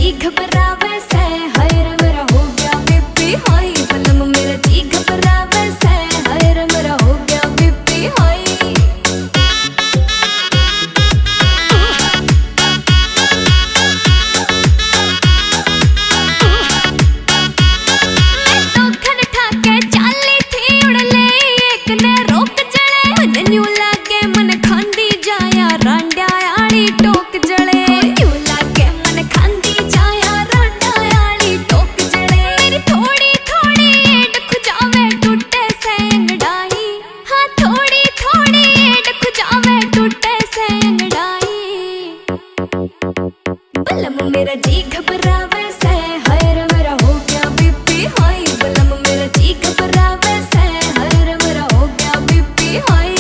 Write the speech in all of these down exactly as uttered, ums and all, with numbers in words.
जी घबरावे से, हाय रे मेरा हो गया बीपी हाई। बलम मेरा जी घबरावे से, हाय रे मेरा हो गया बीपी हाई। बलम मेरा जी घबरावे से, हाय रे मेरा हो गया बीपी हाई। बलम मेरा जी घबरावे से, हाय रे मेरा हो गया बीपी हाई।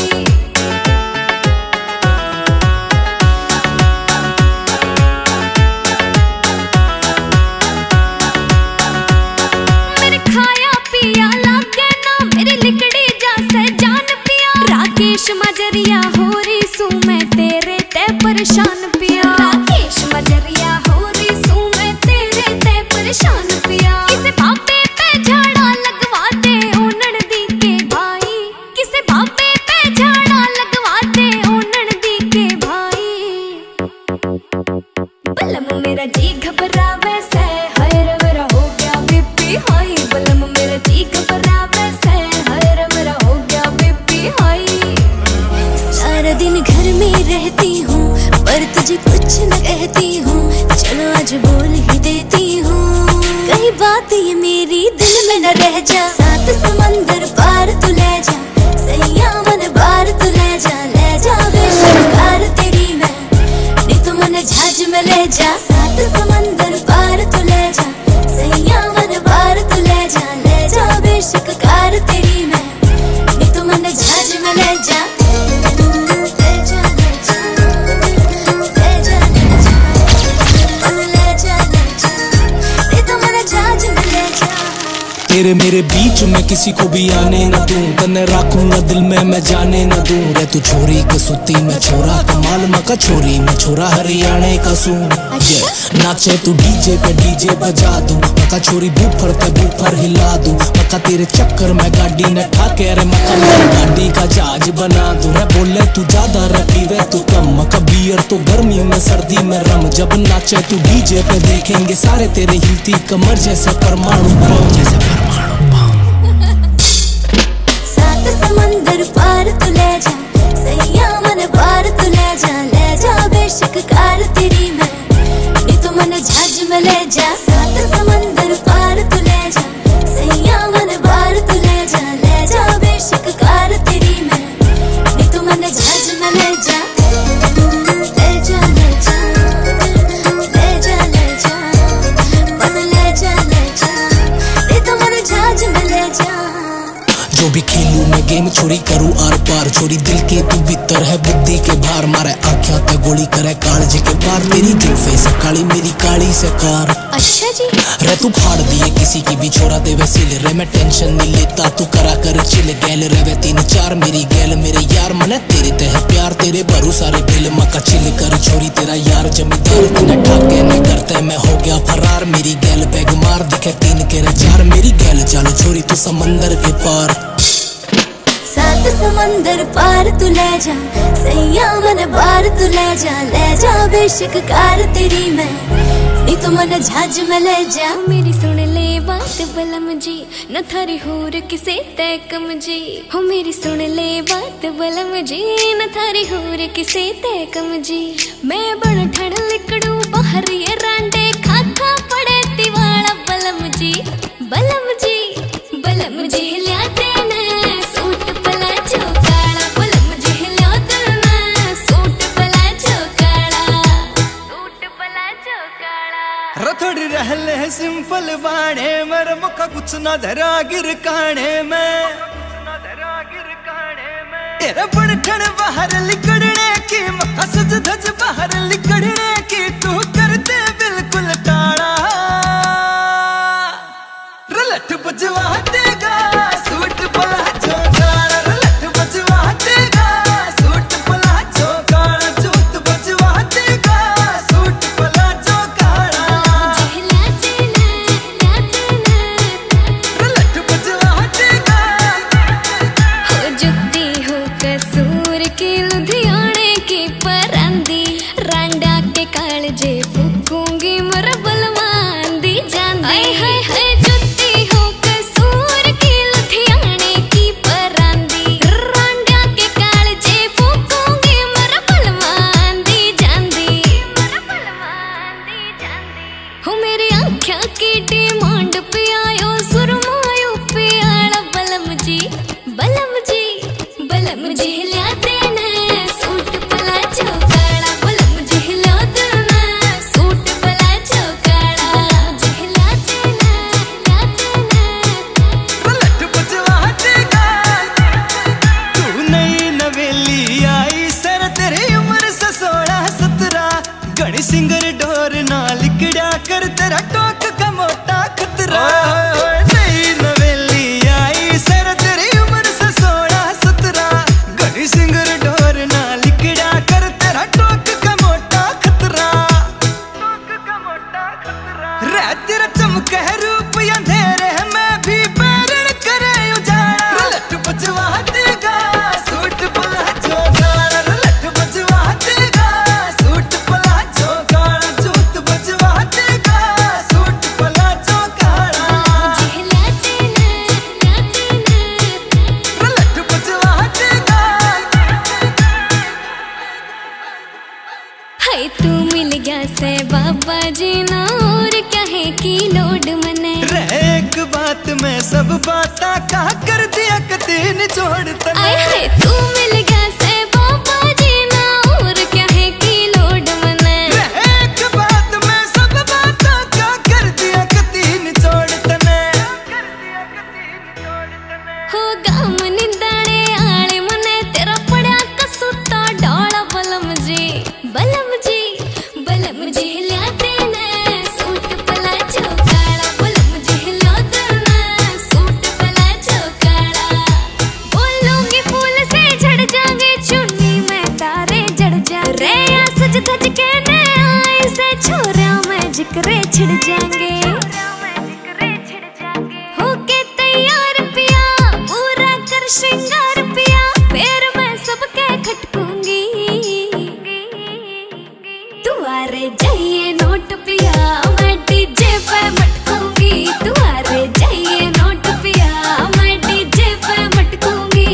मेरे खाया पिया लागे ना, मेरी लिकड़ी जैसे जान पिया। राकेश मजरिया हो रही सू मैं तेरे ते परेशान पिया। राकेश मजरिया हो रही सू मैं तेरे ते परेशान पिया। किसे बाबे पे झाड़ा लगवा दे ओ ननदी के भाई। किसे बाबे पे झाड़ा लगवा दे ओ ननदी के भाई। बलम मेरा जी घबरावे से, हाय रे मेरा हो गया बीपी हाई। बलम मेरा जी घबरावे से, हाय रे मेरा हो गया बीपी हाई। सारा दिन घर में रहती हूँ पर तुझे कुछ न कहती हूँ। चलो आज बोल ही देती हूँ, कहीं बात ये मेरी दिल में न रह जा। सात समंदर पार तू ले जा, सैया मन बार तू ले जा। ले जा बेशकार तेरी मैं, नहीं तो मन झाज में ले जा। सात समंदर पार तू ले जा, सैया मन बार तू ले जा। ले जा बेशकार तेरी मैं, नहीं तो मन झाज में ले जा। तेरे मेरे बीच में किसी को भी आने न दूं। तन्ने रखूंगा दिल में मैं जाने न दूं। रे तू छोरी कसुती मैं छोरा, कमाल मका छोरी मैं छोरा हरियाणे का सूं। ये नाचे तू डीजे पे डीजे बजा दूं। मका छोरी बूफर पे बूफर हिला दूं। मका तेरे चक्कर में गाड़ी न ठाके, रे मका मेरी गाड़ी का जहाज बना दूं। रे बोले तू ज्यादा रे पीवे तू कम। मका बियर तो गर्मी में सर्दी में रम। जब नाचे तू डीजे पे देखेंगे सारे तेरे हिलती कमर जैसे परमाणु बम। जैसे समंदर पार तू ले जा, सैया मन पार तू ले जा। ले जा बेशकार तेरी मैं, नहीं तो मन झाज में ले जा। सात समंदर पार तू ले जा, सैया मन पार तू ले जा। ले जा बेशकार तेरी मैं, नहीं तो मन झाज में ले जा। ले जा ले जा ले जा ले जा, मन ले जा ले जा, नहीं तो मन झाज में ले जा। जो भी खेलूं मैं गेम छोड़ी करूँ आर पार। छोड़ी दिल के तू भीतर है बुद्धि के भार। मारे आँखियाँ ते गोली करे कालजे के पार। तेरी जुल्फे से काली मेरी काली से कार। अच्छा जी रे तू फाड़ दिए किसी की भी छोरा दे वसील। रे मैं टेंशन नहीं लेता तू करा कर चिल। गैल रे वे तीन चार मेरी गैल मेरे यार। मने तेरे ते है प्यार तेरे भरू सारे बिल। मका चिल कर छोरी तेरा यार जमींदार। तने ठाके न करते मैं हो गया फरार। मेरी गैल बैग मार दिखे तीन के रे चार। मेरी गैल चल छोरी तू समंदर के पार। सात समंदर पार तू ले जा, सैया मन बार तू ले जा। ले जा बेशकार तेरी मैं, नहीं तो मन झाज में ले जा। मेरी सुन ले बात बलम जी, न थारी होर किसे तय कम जी। हो मेरी सुन ले बात बलम जी, न थारी होर किसे तय कम जी। मैं बड़ ठड़ लिकड़ू बाहर ये रांडे खा खा पड़े तिवाड़ा बलम जी। बलम जी बलम जी लिया देना सूट पला चौकाड़ा। बलम जी लिया देना सूट पला चौकाड़ा। सूट पला चौकाड़ा। रथोड़ी रहले सिंपल बाणे मर मुका कुछ न धरा गिर काने में। तेरे बड़ ठण बाहर लिकड़ने की मका सज धज बाहर लिकड़ने की। तू कर दे बिल्कुल टाड़ा। रलट बजवा देगा सूट पला चौकाड़ा। रलट बजवा देगा सूट पला चौकाड़ा। जूत बजवा देगा सूट पला चौकाड़ा। हो मेरी आँखिया की डिमांड पे आयो सुरमायो पे आला बलम जी बलम जी बलम जी लिया देना सूट पला चौकाड़ा बलम जी लिया देना सूट पला चौकाड़ा जिहला देना लिया देना लट बजवा देगा तू नई नवेली आई सर तेरी उम्र से सोलह सत्रह गणी सिंगर डोर ना लिकड़ा कर तेरा टोक का मोटा खतरा नई नवेली आई सर तेरी उम्र से सोलह सत्रह गणी सिंगर डोर ना लिकड़ा कर तेरा टोक का मोटा खतरा टोक का मोटा खतरा रे तेरा चमक है रूप अंधेरे मैं भी पैरण करे उजाड़ा लट बजवा देगा सूट पला चौकाड़ा लट बजवा देगा सूट पला चौकाड़ा जूत बजवा देगा सूट पला चौकाड़ा जिहला देना लिया देना लट बजवा देगा हाय तू मिल गया से बाबा जी ना और क्या है की लोड मने रे एक बात मैं सब बाता कहा कर दिया कते निचोड़ तने आए हाय तू मिल गया से बाबा जी ना और क्या है की लोड मने रे एक बात मैं सब बाता कहा कर दिया कते निचोड़ तने हो गाम निंदाड़े आले मने तेरा पड़ा कसूता डाला बलम जी बलम जी बलम जी लिया देना सूट पला चौकाड़ा बलम जी लिया देना सूट पला चौकाड़ा बोलूंगी फूल से झड़ जाएंगे चुन्नी में तारे जड़ जा रे या सज धज के ने आए से छोरा में जिक्रे छिड़ जाएंगे होके तैयार पिया पूरा कर श्रृंगार पिया फिर मैं सबके खटकूंगी तुम्हारे जाइए नोट पिया मैं डीजे पे मटकूंगी तुम्हारे जाइए नोट पिया मैं डीजे पे मटकूंगी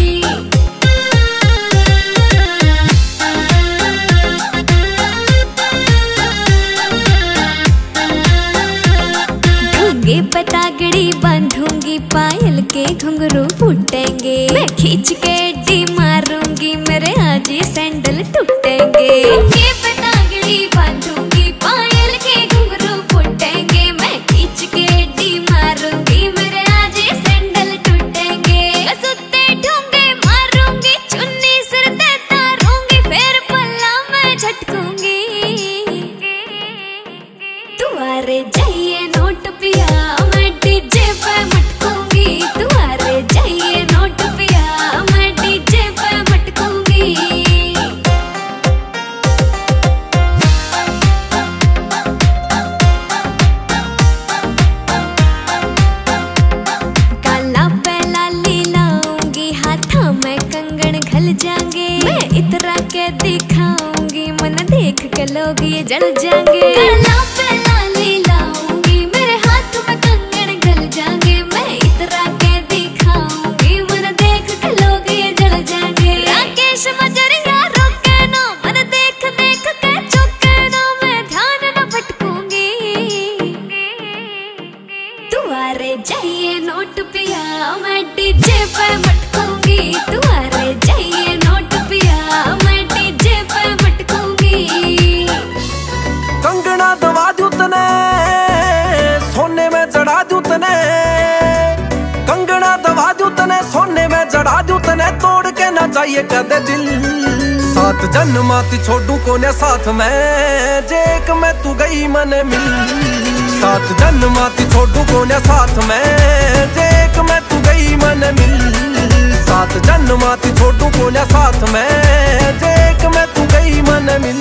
ढूंगे पतागड़ी बांधूंगी पायल के घुंघरू फूटेंगे मैं खींच के डी मारूंगी मेरे आज ये सैंडल टूटेंगे ढूंगे पतागड़ी बांधूंगी पायल के घुंघरू फूटेंगे मैं खींच के डी मारूंगी मेरे आज ये सैंडल टूटेंगे कसुत्ते ढूंगे मारूंगी चुन्नी सिर ते तारूंगी फिर पल्ला मैं झटकूंगी तुम्हारे जाइए नोट पिया मैं डीजे पे मटकूंगी तुम्हारे जाइए नोट पिया मैं डीजे पे मटकूंगी काला पे लाली लाऊंगी हाथा में कंगन घल जाएंगे मैं इतरा के दिखाऊंगी मन देख के लोग ये जल जाएंगे काला पे लाली लाऊंगी मेरे हाथ में कंगन घल जाएंगे मैं इतरा के दिखाऊंगी मन देख के लोग ये जल जाएंगे राकेश मजरिया रोके ना मन देख देख के चौके ना मैं ध्यान न भटकूंगी तुम्हारे जाइए नोट पिया मैं डीजे पे मटकूंगी तुम्हारे जाइए नोट पिया मैं डीजे पे मटकूंगी कंगना दवा दूं तने सोने में जड़ा दूं तने कंगना दवा दूं तने सोने में जड़ा दूं तने तोड़ के ना जाइए कदे दिल सात जन्माती छोड़ू कोने साथ में जे एक में तू गई मन मिल सात जन्माती छोड़ू कोने साथ में जे एक में तू गई मन मिल सात जन्माती छोड़ू कोने साथ में जे एक में तू गई मन मिल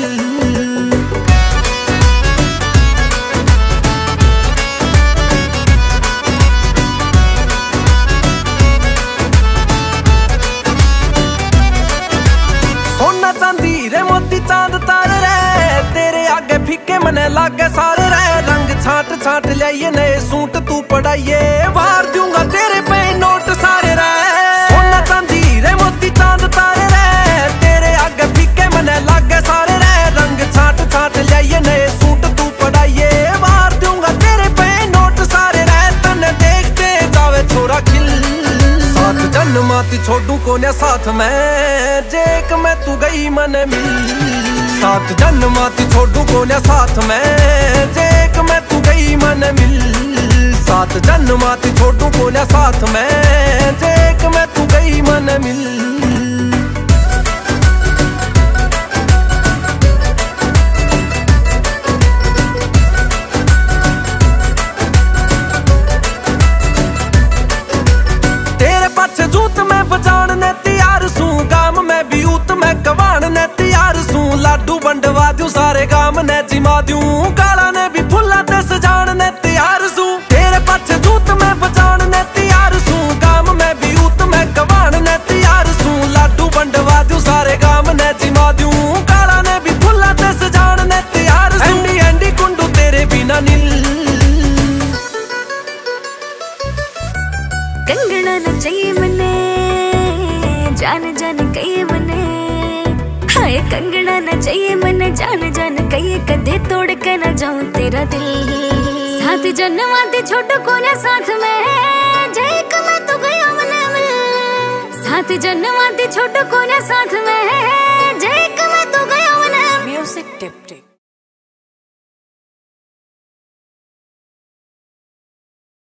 सोना चांदी रे मोती चांद तारे रे तेरे आगे फीके मने लागे सारे रे रंग छाट छाट लियाइए नए सूट तू पढ़ाइए बाहर दूंगा तेरे पे नोट सारे रे सोना चांदी रे मोती चांद तारे रे तेरे आगे फीके मने लागे सारे रे रंग छाट छाट लियाइए नए सूट तू पढ़ाइए बाहर जन्माती छोड़ू कोने साथ में जेक मैं तू गई मन मिल। सात जन्माती छोड़ू कोने साथ में जेक मैं तू गई मन मिल। सात जन्माती छोड़ू कोने साथ में जेक मैं तू गई मन मिल। जूत में बजान ने तैयार सू गाम में भी ऊत में कवान ने तैयार सू। लाडू बंडवा दूं सारे गाम ने जिमा दूं काला ने भी फुल्ला ते सजान ने तैयार सू। तेरे पाछे जूत में बजान ने तैयार सू गाम में भी ऊत में कवान ने तैयार सू। लाडू बंडवा दूं सारे गाम ने जिमा दूं काला ने भी फुल्ला ते सजान ने तैयार सू। एंडी एंडी कुंडू तेरे बिना नील कंगना न चाहिए मने जान जान कहिए मने। हाय कंगना न चाहिए मने जान जान कहिए कदे तोड़ के न जाऊं तेरा दिल। साथ जन्माती छोटू कोने साथ में जेक मैं तो गया मने मिल। साथ जन्माती छोटू कोने साथ में जेक मैं तो गया मने। Music tip tip.